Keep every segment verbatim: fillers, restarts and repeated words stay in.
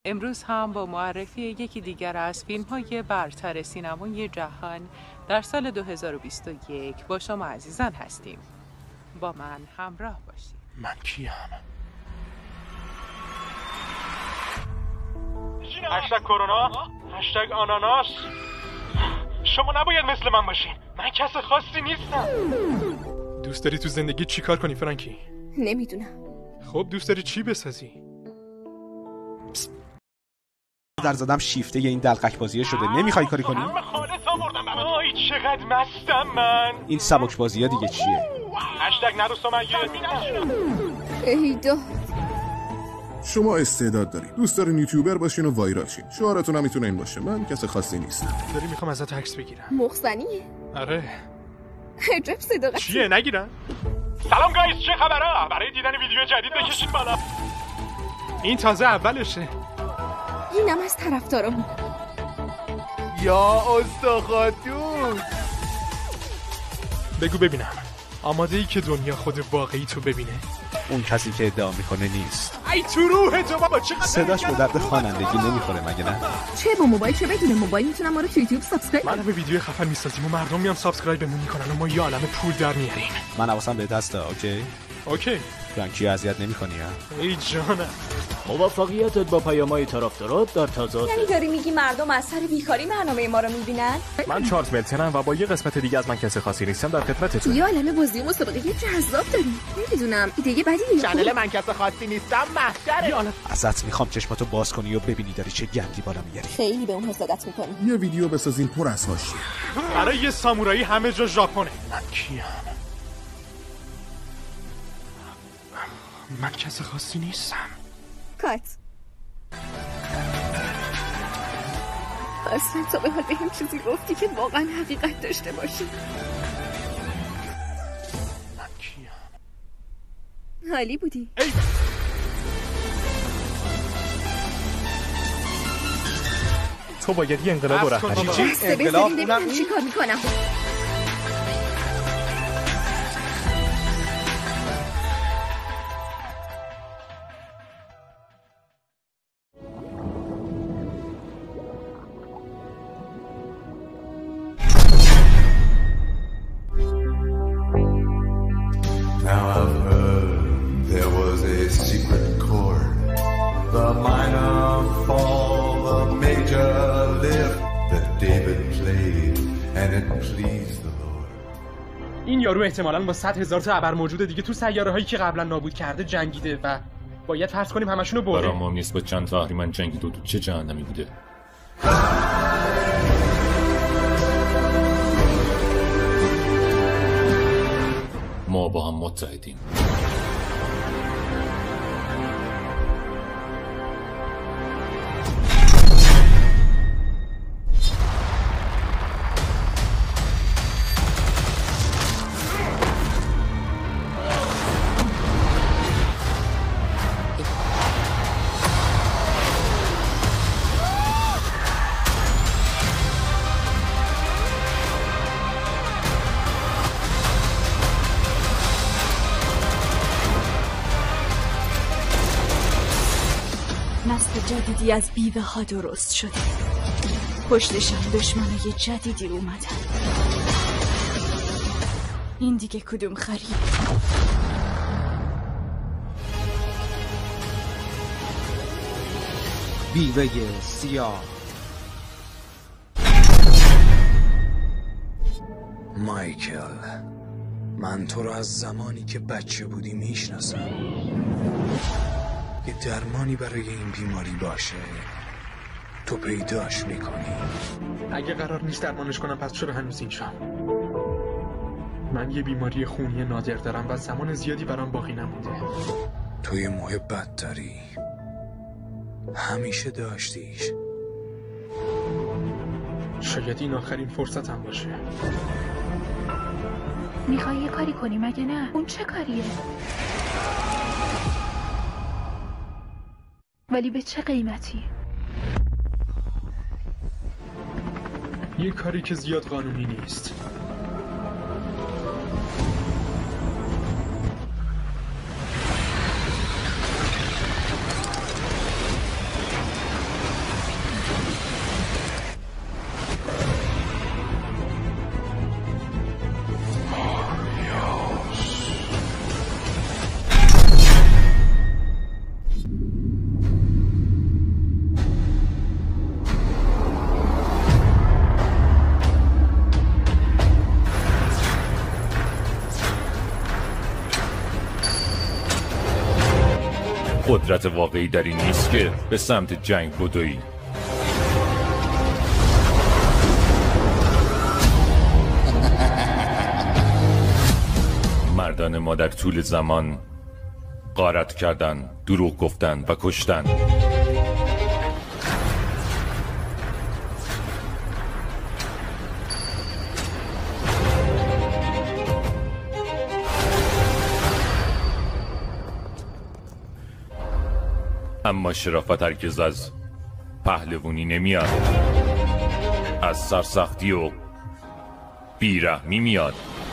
امروز هم با معرفی یکی دیگر از فیلم‌های برتر سینمای جهان در سال دو هزار و بیست و یک با شما عزیزان هستیم. با من همراه باشید. من کیم؟ هشتگ کرونا، هشتگ آناناس. شما نباید مثل من باشین. من کس خاصی نیستم. دوست داری تو زندگی چی کار کنی فرانکی؟ نمیدونم. خب دوست داری چی بسازی؟ در زدم شیفته این دلقک بازیه شده. نمیخوای کاری کنی؟ همه خالص آوردم. آی چقدر مستم من. این سبک بازی ها دیگه چیه؟ هشتگ نروسا من یه ایدا شما استعداد دارید. دوست دارین یوتیوبر باشین و وایرال شین. شعارتون هم میتونه این باشه: من کس خاصی نیستم. داری میخوام ازت عکس بگیرم. مخزنیه. آره. عجب صداقتی. چیه نگیرن؟ سلام گایز، چه خبره؟ برای دیدن ویدیو جدید بکشید بالا. این تازه اولشه. اینم از طرفدارمون. یا استخواتون. بگو ببینم آماده ای که دنیا خود واقعی تو ببینه؟ اون کسی که ادعا میکنه نیست. ای تو روح تو بابا، چقدر صداش به درد خوانندگی نمیخوره مگه نه؟ چه با موبایل چه بدون موبایل میتونم ما رو تو یوتیوب سابسکرایب من به ویدیو خفن میسازیم و مردم میان سابسکرایبمون میکنن و ما یه عالمه پول در میاریم. من حواسم به دسته. اوکی اوکی. فرانکی اذیت نمیکنی ها؟ ای جانم. موفقیتت با پیام‌های طرفدارات در تضاد. یعنی داری میگی مردم از سر بیکاری برنامه ما رو میبینن؟ من چارلز ملتنم و با یه قسمت دیگه از من کسی خاصی نیستم در خدمتتون. یه عالمه بازی مسابقه جذاب داریم. نمیدونم ایده بدی. چنل من کسی خاصی نیستم محشره. ازت میخوام چشماتو باز کنی و ببینی داری چه گندی بالا میاری. خیلی به اون حسادت میکنی. یه ویدیو بسازین پر از حاشیه. برای یه سامورایی همه جا ژاپنه. من کیم؟ من کس خاصی نیستم. کات. اصلا تو به حال به هم چیزی گفتی که واقعا حقیقت داشته باشی. من کیم؟ حالی بودی. ای تو باید یه انقلاب رو رهبری کنی. بسته بذاریم ببینم چی کار میکنم. Now I've heard there was a secret chord, the minor fall, the major lift that David played, and it pleased the Lord. این یارو احتمالاً با صد هزار تا ابر موجود دیگه تو سیاره هایی که قبلا نابود کرده جنگیده و باید فرض کنیم همشونو برده. برام مهم نیست با چند تا اهریمن جنگید و تو چه جهنمی بوده. ما با هم متحدیم. نسل جدیدی از بیوه ها درست شده. پشتشم دشمنای جدیدی اومدن. این دیگه کدوم خرید؟ بیوه سیاه. مایکل، من تو رو از زمانی که بچه بودی میشناسم. یه درمانی برای این بیماری باشه تو پیداش میکنی. اگه قرار نیست درمانش کنم پس چرا هنوز اینجا؟ من یه بیماری خونی نادر دارم و زمان زیادی برام باقی نمونده. تو یه محبت داری، همیشه داشتیش. شاید این آخرین فرصتم باشه. میخوای یه کاری کنی مگه نه؟ اون چه کاریه؟ ولی به چه قیمتی؟ یه کاری که زیاد قانونی نیست. قدرت واقعی در این نیست که به سمت جنگ بدوی. مردان ما در طول زمان غارت کردن، دروغ گفتن و کشتن. اما شرافت هرگز از پهلوانی نمیاد، از سرسختی و بیرحمی میاد.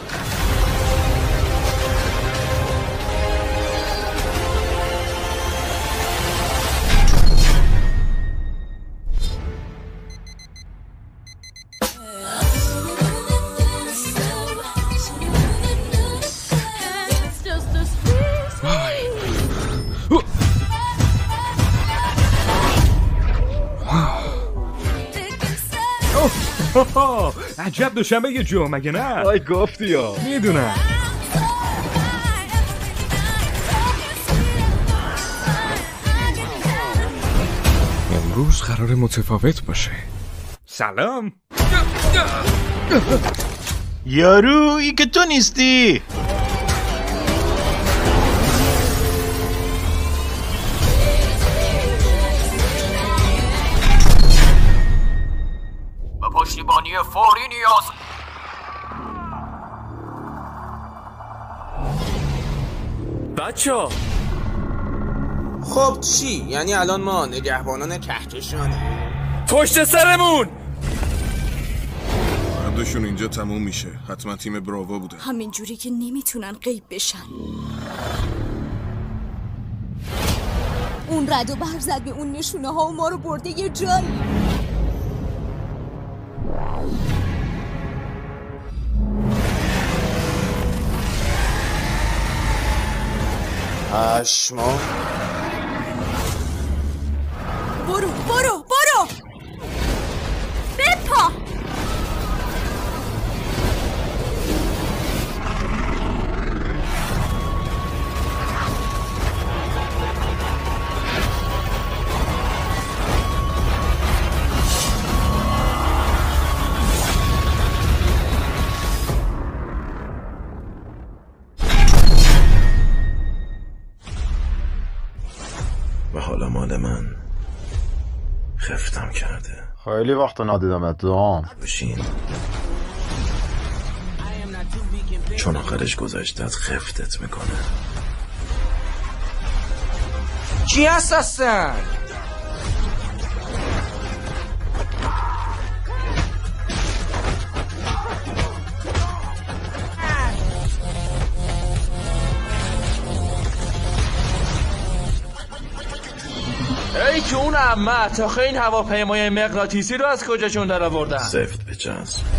عجب دوشنبه یه جو مگه نه؟ آی گفتی یا میدونم. امروز قرار متفاوت باشه. سلام. یارو ای که تو نیستی. پشتیبانی فوری نیاز. بچه‌ها خب چی؟ یعنی الان ما نگهبانان کهکشانیم؟ پشت سرمون. بندشون اینجا تموم میشه. حتما تیم براوا بوده. همینجوری که نمیتونن غیب بشن. اون رد و بر زد به اون نشونه ها و ما رو برده یه جایی. پشما. برو برو برو بپا. و حالا مال من خفتم کرده. خیلی وقت ندیدم دوام. بشین چون آخرش گذشتت خفتت میکنه. چی هست هستن؟ ای که اون عمه تا این هواپیمای مغناطیسی رو از کجاشون در آوردن؟ زفت بچسب.